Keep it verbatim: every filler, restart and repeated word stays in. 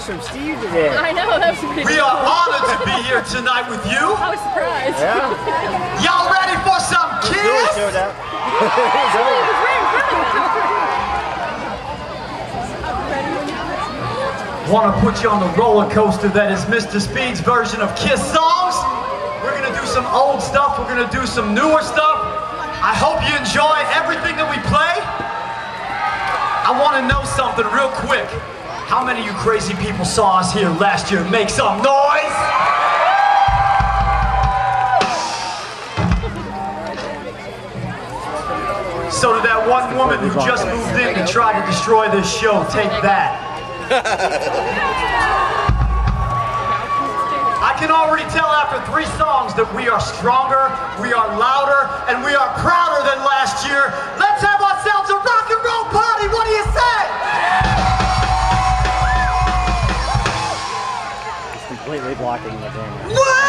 pass from Steve today. I know, that was pretty We cool. are honored to be here tonight with you. I was surprised. Yeah. Y'all ready for some Really Kiss? showed up. It was right in front of me. Want to put you on the roller coaster that is Mister Speed's version of Kiss songs. We're going to do some old stuff. We're going to do some newer stuff. I hope you enjoy everything that we play. I want to know something real quick. How many of you crazy people saw us here last year? Make some noise! So did that one woman who just moved in and tried to destroy this show. Take that. I can already tell after three songs that we are stronger, we are louder, and we are prouder than last year. Let's have ourselves a rock and roll party. What do you say? It's completely blocking the camera. What?